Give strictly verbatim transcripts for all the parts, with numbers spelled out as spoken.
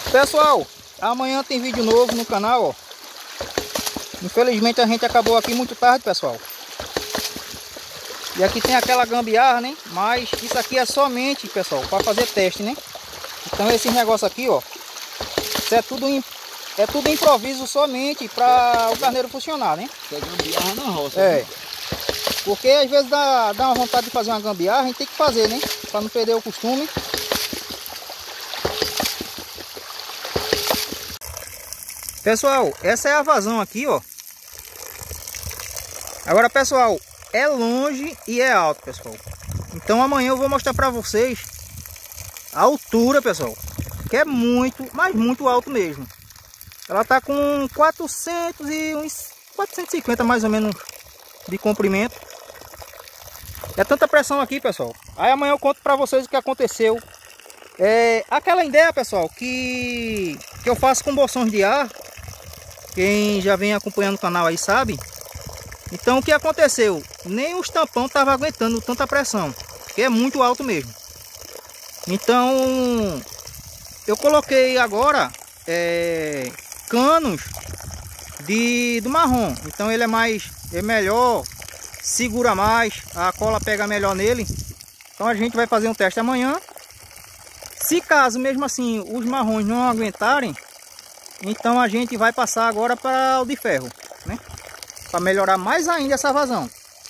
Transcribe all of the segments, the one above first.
Pessoal, amanhã tem vídeo novo no canal, ó. Infelizmente a gente acabou aqui muito tarde, pessoal. E aqui tem aquela gambiarra, né? Mas isso aqui é somente, pessoal, para fazer teste, né? Então esse negócio aqui, ó, isso é tudo im... é tudo improviso somente para o carneiro funcionar, né? É gambiarra na roça. É. Né? Porque às vezes dá, dá uma vontade de fazer uma gambiarra, a gente tem que fazer, né? Para não perder o costume. Pessoal, essa é a vazão aqui, ó. Agora, pessoal, é longe e é alto, pessoal. Então amanhã eu vou mostrar para vocês a altura, pessoal, que é muito, mas muito alto mesmo. Ela tá com quatrocentos e uns quatrocentos e cinquenta mais ou menos de comprimento. É tanta pressão aqui, pessoal. Aí amanhã eu conto para vocês o que aconteceu. É aquela ideia, pessoal, que que eu faço com bolsões de ar. Quem já vem acompanhando o canal aí sabe. Então o que aconteceu? Nem os tampão estavam aguentando tanta pressão, que é muito alto mesmo. Então eu coloquei agora é, canos de, do marrom. Então ele é mais, é melhor, segura mais, a cola pega melhor nele. Então a gente vai fazer um teste amanhã. Se caso mesmo assim os marrons não aguentarem, então a gente vai passar agora para o de ferro, né? Para melhorar mais ainda essa vazão.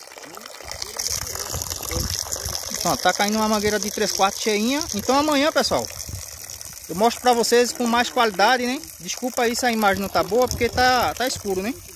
Então, tá caindo uma mangueira de três quartos cheinha. Então amanhã, pessoal, eu mostro para vocês com mais qualidade, né? Desculpa aí se a imagem não tá boa, porque tá, tá escuro, né?